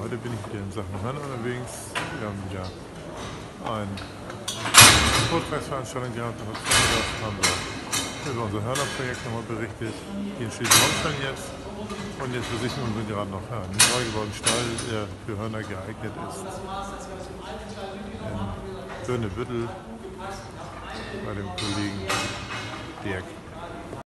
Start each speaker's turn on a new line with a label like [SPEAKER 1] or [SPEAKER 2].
[SPEAKER 1] Heute bin ich wieder in Sachen Hörner unterwegs. Wir haben wieder eine Vortragsveranstaltung gehabt und haben wir über unser Hörnerprojekt nochmal berichtet. Hier in Schleswig-Holstein jetzt. Und jetzt besichtigen wir gerade noch einen neu gebauten Stall, der für Hörner geeignet ist. In Dürnebüttel bei dem Kollegen Dirk.